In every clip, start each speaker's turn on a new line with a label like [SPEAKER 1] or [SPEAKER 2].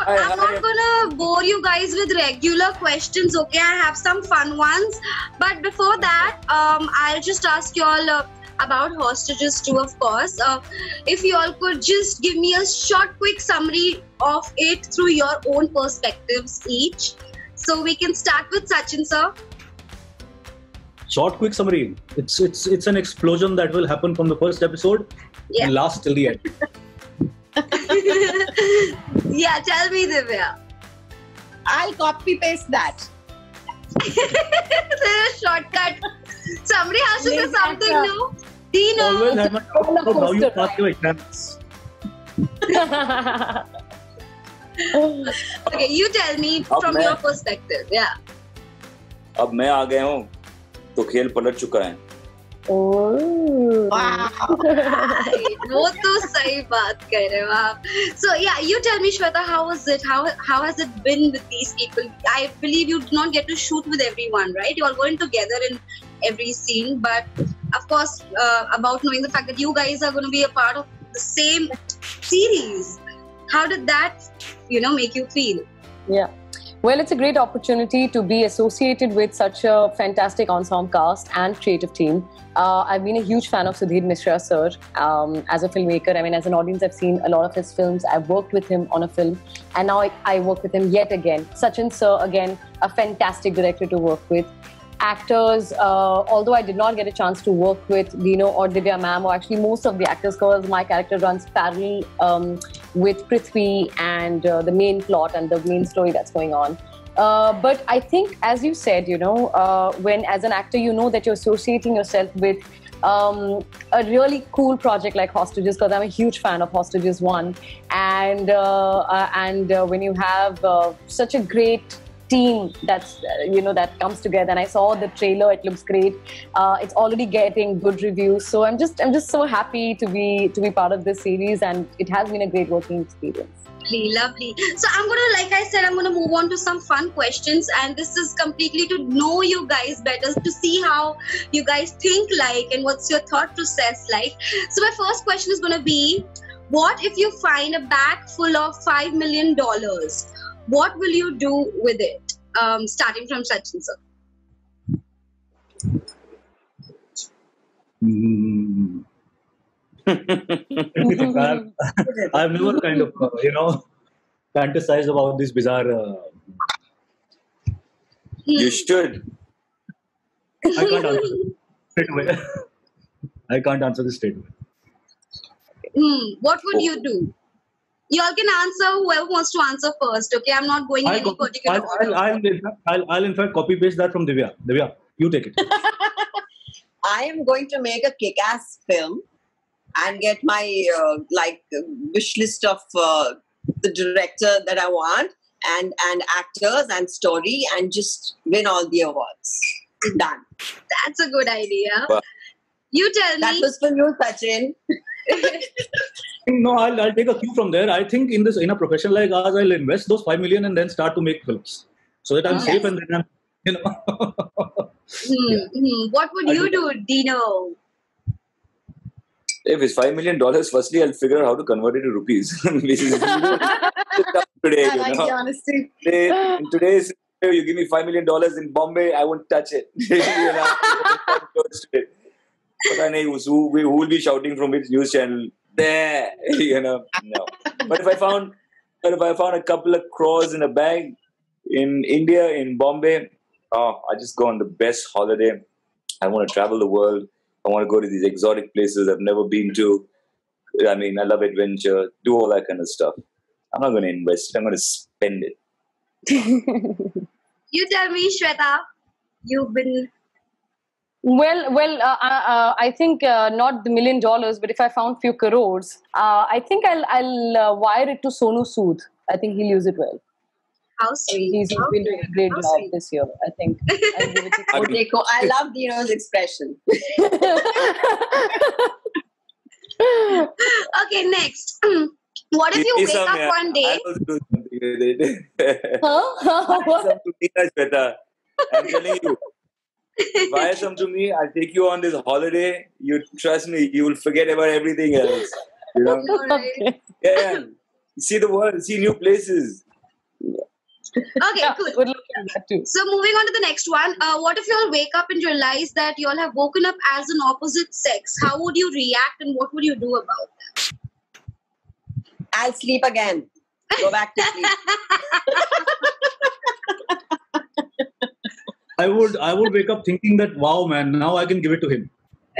[SPEAKER 1] I'm not gonna bore you guys with regular questions, okay? I have some fun ones. But before that, I'll just ask you all about Hostages too, of course. If you all could just give me a short, quick summary of it through your own perspectives each. So we can start with Sachin, sir.
[SPEAKER 2] Short, quick summary. It's an explosion that will happen from the first episode and last till the end.
[SPEAKER 1] Yeah, tell me, Divya.
[SPEAKER 3] I'll copy paste that.
[SPEAKER 1] There's a shortcut. Somebody has to say something, no? Dino.
[SPEAKER 2] Always have my doubt about how you pass your exams.
[SPEAKER 1] Okay, you tell me from your perspective. Yeah.
[SPEAKER 4] अब मैं आ गया हूँ तो खेल पलट चुका है.
[SPEAKER 1] वो तो सही बात कह रहे हो आप. So yeah, you tell me, Shweta, how was it? How has it been with these people? I believe you did not get to shoot with everyone, right? You all going together in every scene, but of course, about knowing the fact that you guys are going to be a part of the same series, how did that, make you feel?
[SPEAKER 5] Yeah. Well, it's a great opportunity to be associated with such a fantastic ensemble cast and creative team. I've been a huge fan of Sudhir Mishra sir as a filmmaker. I mean, as an audience, I've seen a lot of his films. I've worked with him on a film, and now I work with him yet again. Sachin sir, again, a fantastic director to work with. Actors, although I did not get a chance to work with Dino or Divya ma'am, or actually most of the actors, because my character runs parallel with Prithvi and the main plot and the main story that's going on. But I think, as you said, when as an actor, you know that you're associating yourself with a really cool project like Hostages, because I'm a huge fan of Hostages 1. And when you have such a great team that's that comes together, and I saw the trailer, it looks great. It's already getting good reviews, so I'm just so happy to be part of this series, and it has been a great working experience.
[SPEAKER 1] Lovely. So I'm gonna move on to some fun questions, and this is completely to know you guys better, to see how you guys think like and what's your thought process like. So my first question is gonna be, what if you find a bag full of $5 million? What will you do with it? Starting from Sachin, sir.
[SPEAKER 2] I've never kind of, fantasized about this bizarre.
[SPEAKER 4] You should.
[SPEAKER 2] I can't answer straight away. I can't answer this straight away.
[SPEAKER 1] What would you do? You all can answer whoever wants to answer first, okay? I'm not going in any particular order.
[SPEAKER 2] I'll in fact copy paste that from Divya. Divya, you take it.
[SPEAKER 3] I am going to make a kick-ass film and get my wish list of the director that I want and actors and story, and just win all the awards. Done.
[SPEAKER 1] That's a good idea. Wow. You tell me.
[SPEAKER 3] That was for you, Sachin.
[SPEAKER 2] No, I'll take a cue from there. I think in a profession like ours, I'll invest those 5 million and then start to make films, so that I'm safe and then I'm,
[SPEAKER 1] What would you do, Dino?
[SPEAKER 4] If it's $5 million, firstly I'll figure out how to convert it to rupees. Which is today,
[SPEAKER 3] I like the honesty.
[SPEAKER 4] Today's you give me $5 million in Bombay, I won't touch it. But who will be shouting from which news channel? There, no. But if I found a couple of crores in a bag in India, in Bombay, I just go on the best holiday. I want to travel the world. I want to go to these exotic places I've never been to. I mean, I love adventure, do all that kind of stuff. I'm not going to invest it. I'm going to spend it.
[SPEAKER 1] You tell me, Shweta. You've been...
[SPEAKER 5] Well, I think not the $1 million, but if I found few crores, I think I'll wire it to Sonu Sood. I think he'll use it well.
[SPEAKER 1] How sweet.
[SPEAKER 5] He's been doing a great job this year, I think. I'll give it to
[SPEAKER 3] I love Dino's expression.
[SPEAKER 1] Okay, next. What if you wake up one day?
[SPEAKER 4] I also do something with it. I'm telling you. Wire some to me, I'll take you on this holiday. You trust me, you will forget about everything else.
[SPEAKER 1] Right.
[SPEAKER 4] Yeah. See the world, see new places.
[SPEAKER 1] Okay,
[SPEAKER 5] Yeah,
[SPEAKER 1] cool.
[SPEAKER 5] would look at that too.
[SPEAKER 1] So moving on to the next one. What if you all wake up and realize that you all have woken up as an opposite sex? How would you react and what would you do about that?
[SPEAKER 3] I'll sleep again. Go back to sleep.
[SPEAKER 2] I would wake up thinking that, wow, man, now I can give it to him.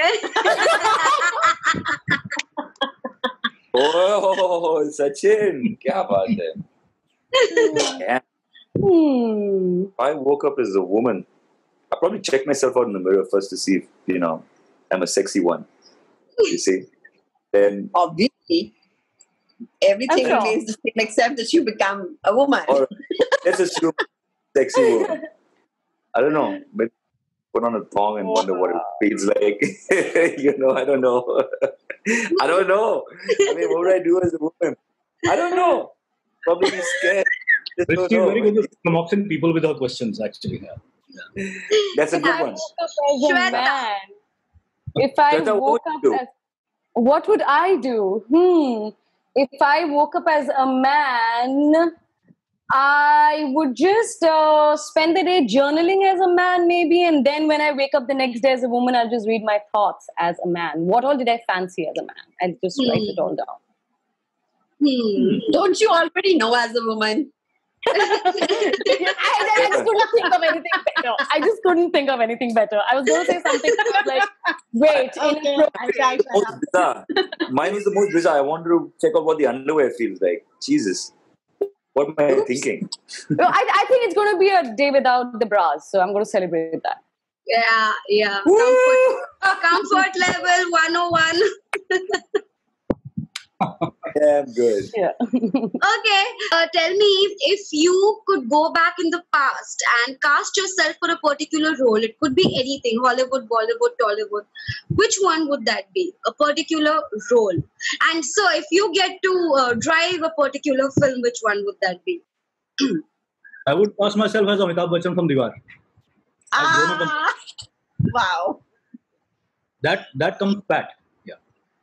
[SPEAKER 4] Oh, Sachin, क्या बात है? Yeah. If I woke up as a woman, I'd probably check myself out in the mirror first to see if, I'm a sexy one. You see? Then,
[SPEAKER 3] Obviously, everything
[SPEAKER 5] I'm sure.
[SPEAKER 3] remains the same except that you become a woman.
[SPEAKER 4] or let's assume sexy woman. I don't know. But put on a thong and wonder what it feels like. I don't know. I don't know. I mean, what would I do as a woman? I don't know. Probably be scared. Just
[SPEAKER 2] But
[SPEAKER 4] don't
[SPEAKER 2] she's
[SPEAKER 4] know.
[SPEAKER 2] very good at promoting people without questions, actually. Yeah.
[SPEAKER 4] That's a
[SPEAKER 5] If
[SPEAKER 4] good
[SPEAKER 5] I
[SPEAKER 4] one.
[SPEAKER 5] woke up as a
[SPEAKER 1] Shweta.
[SPEAKER 5] man, if I
[SPEAKER 4] Shweta, what
[SPEAKER 5] woke
[SPEAKER 4] would
[SPEAKER 5] up
[SPEAKER 4] you do?
[SPEAKER 5] as, what would I do? If I woke up as a man, I would just spend the day journaling as a man, maybe, and then when I wake up the next day as a woman, I'll just read my thoughts as a man. What all did I fancy as a man? I'll just write it all down.
[SPEAKER 3] Don't you already know as a woman?
[SPEAKER 5] I just couldn't think of anything better. I just couldn't think of anything better. I was going to say something like, wait, inappropriate.
[SPEAKER 4] Most bizarre. Mine was the most bizarre. I wanted to check out what the underwear feels like. Jesus. What am I thinking?
[SPEAKER 5] No, I think it's going to be a day without the bras, so I'm going to celebrate that.
[SPEAKER 1] Yeah. Comfort level 101.
[SPEAKER 4] Damn good.
[SPEAKER 5] Yeah.
[SPEAKER 1] Okay, tell me if you could go back in the past and cast yourself for a particular role, it could be anything, Hollywood, Bollywood, Tollywood. Which one would that be? A particular role. And so if you get to drive a particular film, which one would that be?
[SPEAKER 2] I would cast myself as Amitabh Bachchan from Diwar. I've grown up on-
[SPEAKER 3] Wow.
[SPEAKER 2] That comes pat. Yeah.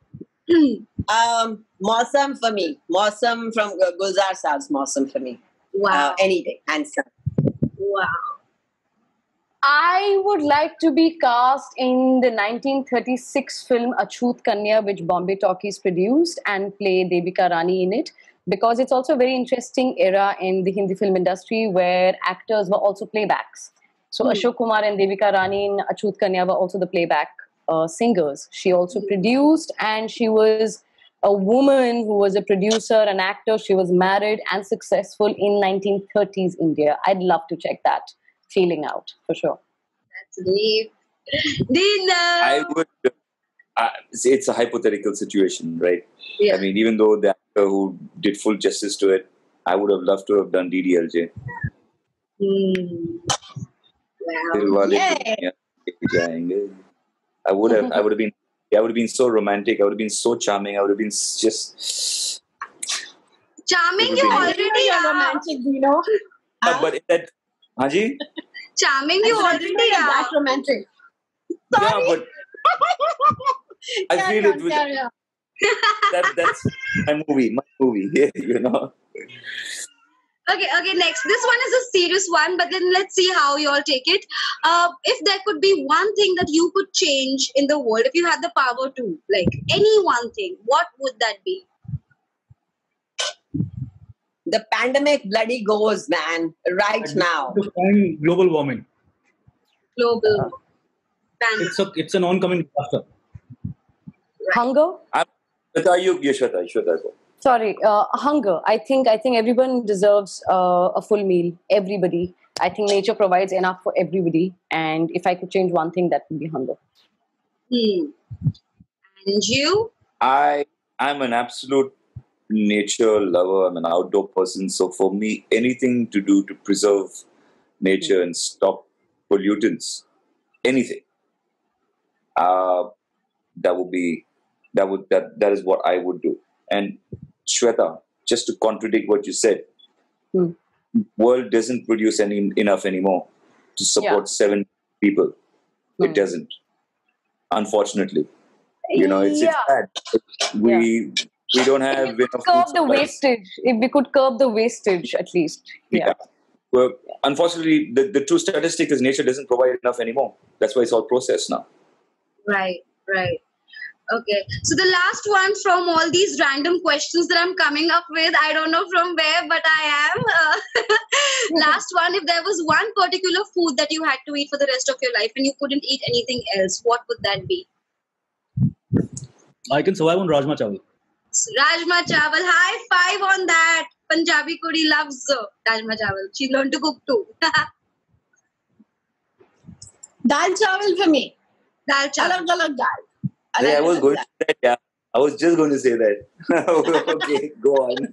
[SPEAKER 3] Mausam for me. Mausam from Gulzar Saab's Mausam for me.
[SPEAKER 1] Wow.
[SPEAKER 3] Any day, hands down.
[SPEAKER 1] Wow.
[SPEAKER 5] I would like to be cast in the 1936 film Achut Kanya, which Bombay Talkies produced, and play Devika Rani in it, because it's also a very interesting era in the Hindi film industry where actors were also playbacks. So Ashok Kumar and Devika Rani in Achut Kanya were also the playback singers. She also produced, and she was a woman who was a producer, an actor. She was married and successful in 1930s India. I'd love to check that feeling out for sure.
[SPEAKER 1] That's deep. Dina!
[SPEAKER 4] I would. It's a hypothetical situation, right?
[SPEAKER 1] Yeah.
[SPEAKER 4] I mean, even though the actor who did full justice to it, I would have loved to have done DDLJ.
[SPEAKER 1] Wow.
[SPEAKER 4] Dilwale
[SPEAKER 3] Yay.
[SPEAKER 4] Dulhaniya Le Jayenge. I would have been so romantic. I would have been so charming. I would have been just.
[SPEAKER 1] Charming,
[SPEAKER 4] It
[SPEAKER 1] you
[SPEAKER 4] would be-
[SPEAKER 1] already are.
[SPEAKER 3] romantic, Dino.
[SPEAKER 4] But that, Haji?
[SPEAKER 1] Charming, you already are.
[SPEAKER 3] That romantic.
[SPEAKER 4] Yeah, but I feel it was that's my movie,
[SPEAKER 1] Okay, next. This one is a serious one, but then let's see how you all take it. If there could be one thing that you could change in the world, if you had the power to, like any one thing, what would that be?
[SPEAKER 3] The pandemic bloody goes, man, right now.
[SPEAKER 2] To find global warming.
[SPEAKER 1] Global pandemic.
[SPEAKER 2] It's an oncoming disaster.
[SPEAKER 5] Hunger?
[SPEAKER 4] Shweta, go.
[SPEAKER 5] Sorry, hunger. I think everyone deserves a full meal. Everybody. I think nature provides enough for everybody. And if I could change one thing, that would be hunger.
[SPEAKER 1] And you?
[SPEAKER 4] I'm an absolute nature lover. I'm an outdoor person. So for me, anything to do to preserve nature and stop pollutants, anything, that is what I would do. And Shweta, just to contradict what you said, world doesn't produce enough anymore to support 7 people. It doesn't, unfortunately. It's bad. We don't have enough
[SPEAKER 5] Curb
[SPEAKER 4] food
[SPEAKER 5] the
[SPEAKER 4] supplies.
[SPEAKER 5] wastage. If we could curb the wastage, at least. Yeah.
[SPEAKER 4] Well, unfortunately, the true statistic is nature doesn't provide enough anymore. That's why it's all processed now.
[SPEAKER 1] Right, right. Okay. So the last one from all these random questions that I'm coming up with, I don't know from where, but I am. Last one, if there was one particular food that you had to eat for the rest of your life and you couldn't eat anything else, what would that be?
[SPEAKER 2] I can survive on Rajma Chawal.
[SPEAKER 1] Rajma Chawal. High five on that. Punjabi Kudi loves Rajma Chawal. She learned to cook too.
[SPEAKER 3] Dal chawal for me.
[SPEAKER 1] Dal Chawal.
[SPEAKER 3] Alag dal.
[SPEAKER 4] Yeah, I was going to say that. Yeah, I was just going to say that. Okay, go on.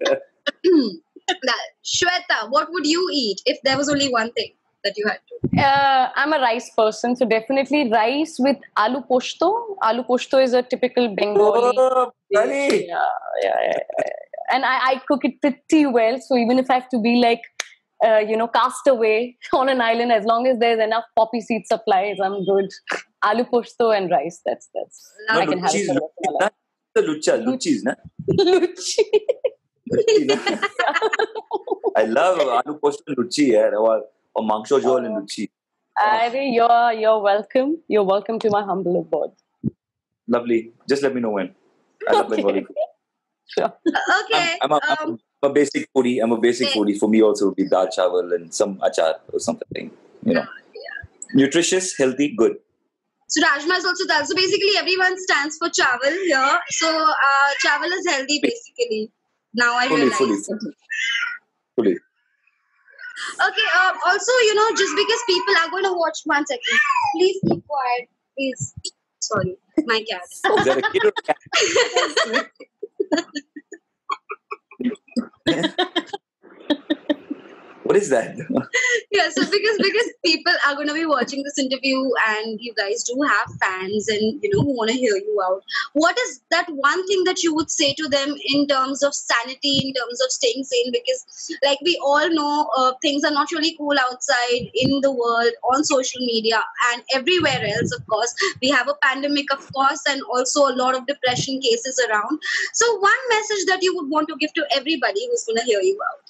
[SPEAKER 1] Shweta, what would you eat if there was only one thing that you had to?
[SPEAKER 5] I'm a rice person, so definitely rice with aloo posto. Aloo posto is a typical Bengali.
[SPEAKER 4] Oh, Bengali.
[SPEAKER 5] Yeah. And I cook it pretty well. So even if I have to be like, cast away on an island, as long as there's enough poppy seed supplies, I'm good. Aloo posto and rice. That's.
[SPEAKER 4] No,
[SPEAKER 5] I can have it for the rest of my life.
[SPEAKER 4] The luchis, na?
[SPEAKER 5] Luchi.
[SPEAKER 4] Luchi, na? I love aloo posto and luchi, yeah, or mangsho jol and luchi.
[SPEAKER 5] You're welcome. You're welcome to my humble abode.
[SPEAKER 4] Lovely. Just let me know when. I love Bengali food.
[SPEAKER 5] Sure.
[SPEAKER 1] Okay.
[SPEAKER 4] I'm a basic foodie. I'm a basic foodie. For me, also would be dal chawal and some achar or something. Nutritious, healthy, good.
[SPEAKER 1] So Rajma is also dal. So basically, everyone stands for chawal here. So chawal is healthy, basically. Now I realize.
[SPEAKER 4] Fully.
[SPEAKER 1] Okay. Also, just because people are going to watch, 1 second. Please keep quiet. Please. Sorry, my cat.
[SPEAKER 4] Is that a kid or a cat? What is that?
[SPEAKER 1] Yeah, so because people are going to be watching this interview and you guys do have fans and who want to hear you out, what is that one thing that you would say to them in terms of sanity, in terms of staying sane? Because like we all know, things are not really cool outside in the world, on social media and everywhere else. Of course, we have a pandemic, of course, and also a lot of depression cases around. So one message that you would want to give to everybody who's going to hear you out.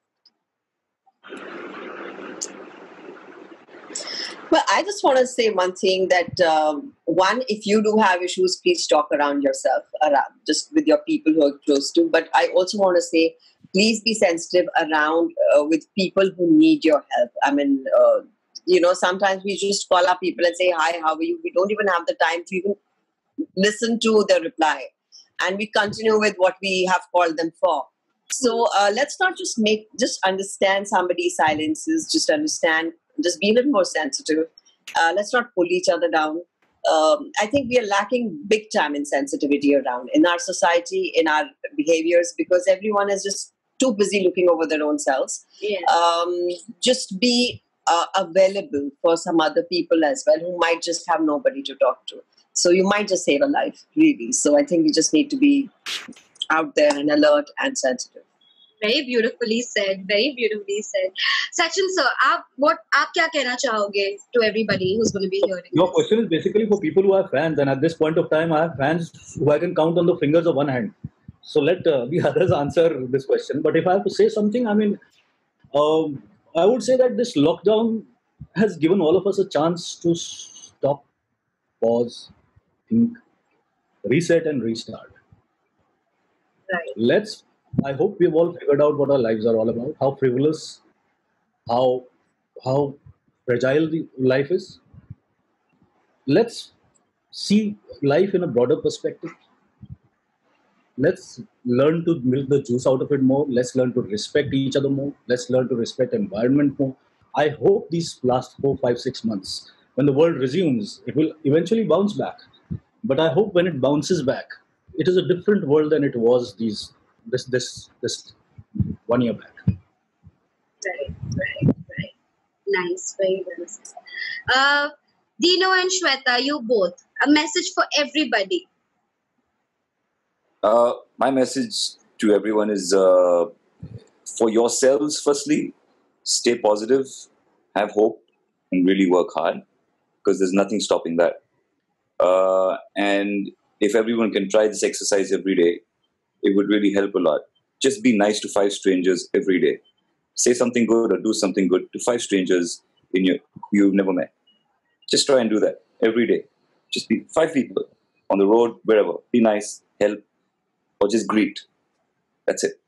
[SPEAKER 3] Well, I just want to say one thing that one, if you do have issues, please talk around yourself, just with your people who are close to. But I also want to say, please be sensitive around with people who need your help. I mean, sometimes we just call up people and say, hi, how are you? We don't even have the time to even listen to the reply. And we continue with what we have called them for. So let's not just understand somebody's silences, just be a little more sensitive. Let's not pull each other down. I think we are lacking big time in sensitivity around in our society, in our behaviors, because everyone is just too busy looking over their own selves.
[SPEAKER 1] Yeah.
[SPEAKER 3] Just be available for some other people as well who might just have nobody to talk to. So you might just save a life, really. So I think we just need to be out there and alert and sensitive.
[SPEAKER 1] Very beautifully said. Very beautifully said. Sachin sir, आप क्या कहना चाहोगे to everybody who's going to be hearing?
[SPEAKER 2] Your question is basically for people who have fans, and at this point of time, I have fans who I can count on the fingers of one hand. So let the others answer this question. But if I have to say something, I mean, I would say that this lockdown has given all of us a chance to stop, pause, think, reset, and restart.
[SPEAKER 1] Right.
[SPEAKER 2] I hope we've all figured out what our lives are all about, how frivolous, how fragile the life is. Let's see life in a broader perspective. Let's learn to milk the juice out of it more. Let's learn to respect each other more. Let's learn to respect environment more. I hope these last 4, 5, 6 months, when the world resumes, it will eventually bounce back. But I hope when it bounces back, it is a different world than it was this 1 year back.
[SPEAKER 1] Right. Nice, very well said. Dino and Shweta, you both, a message for everybody.
[SPEAKER 4] My message to everyone is for yourselves, firstly, stay positive, have hope, and really work hard, because there's nothing stopping that. And if everyone can try this exercise every day, it would really help a lot. Just be nice to 5 strangers every day. say something good or do something good to 5 strangers you've never met. Just try and do that every day. Just be 5 people on the road, wherever. Be nice, help, or just greet. That's it.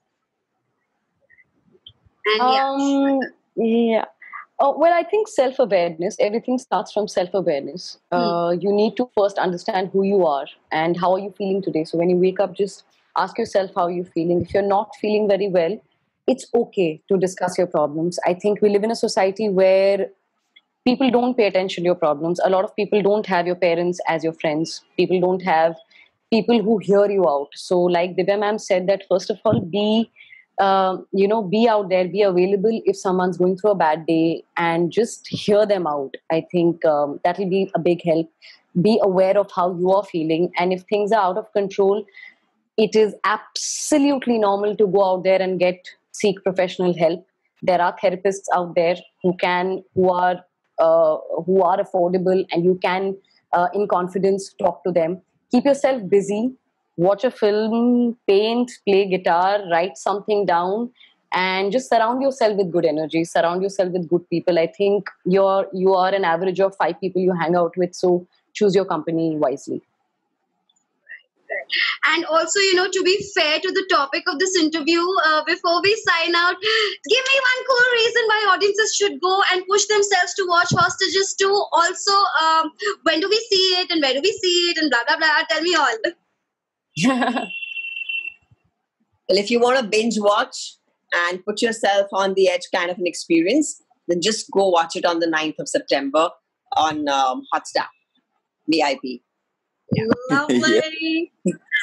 [SPEAKER 1] And
[SPEAKER 5] Yeah. Well, I think self-awareness, everything starts from self-awareness. You need to first understand who you are and how are you feeling today. So when you wake up, just ask yourself how you're feeling. If you're not feeling very well, it's okay to discuss your problems. I think we live in a society where people don't pay attention to your problems. A lot of people don't have your parents as your friends. People don't have people who hear you out. So like Divya ma'am said that first of all, be out there, be available if someone's going through a bad day and just hear them out. I think that will be a big help. Be aware of how you are feeling. And if things are out of control, it is absolutely normal to go out there and seek professional help. There are therapists out there who are affordable, and you can, in confidence, talk to them. Keep yourself busy. Watch a film, paint, play guitar, write something down, and just surround yourself with good energy. Surround yourself with good people. I think you are an average of 5 people you hang out with, so choose your company wisely.
[SPEAKER 1] And also, to be fair to the topic of this interview, before we sign out, give me one cool reason why audiences should go and push themselves to watch Hostages 2. Also, when do we see it and where do we see it and blah, blah, blah. Tell me all.
[SPEAKER 3] Well, if you want to binge watch and put yourself on the edge kind of an experience, then just go watch it on the 9th of September on Hotstar VIP.
[SPEAKER 1] Lovely.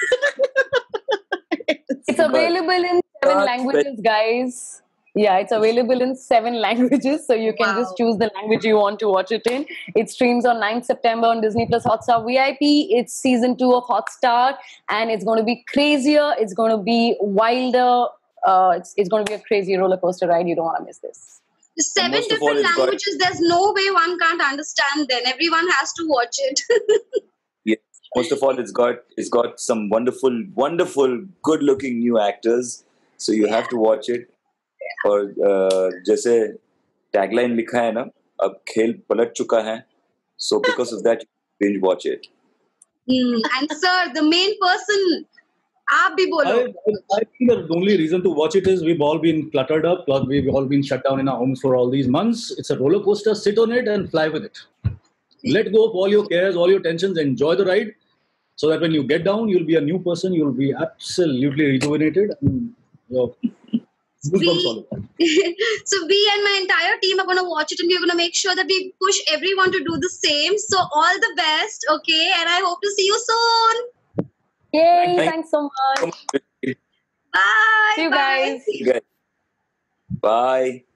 [SPEAKER 5] It's available in 7 languages, guys. Yeah, it's available in 7 languages, so you can just choose the language you want to watch it in. It streams on 9th September on Disney Plus Hotstar VIP. It's season 2 of Hotstar, and it's going to be crazier. It's going to be wilder. It's going to be a crazy roller coaster ride. You don't want to miss this.
[SPEAKER 1] 7 different languages. There's no way one can't understand. Then everyone has to watch it.
[SPEAKER 4] Yeah. Most of all, it's got some wonderful, good-looking new actors. So you have to watch it. और जैसे tagline लिखा है ना, अब खेल पलट चुका है. So because of that, binge watch it.
[SPEAKER 1] And sir, the main person, आप भी बोलो.
[SPEAKER 2] I think the only reason to watch it is we've all been cluttered up. We've all been shut down in our homes for all these months. It's a roller coaster. Sit on it and fly with it. Let go of all your cares, all your tensions. Enjoy the ride, so that when you get down, you'll be a new person. You'll be absolutely rejuvenated. So
[SPEAKER 1] we and my entire team are going to watch it, and we're going to make sure that we push everyone to do the same. So all the best, okay? And I hope to see you soon.
[SPEAKER 5] Yay! Thanks so much.
[SPEAKER 1] Bye.
[SPEAKER 5] See you guys.
[SPEAKER 4] Bye.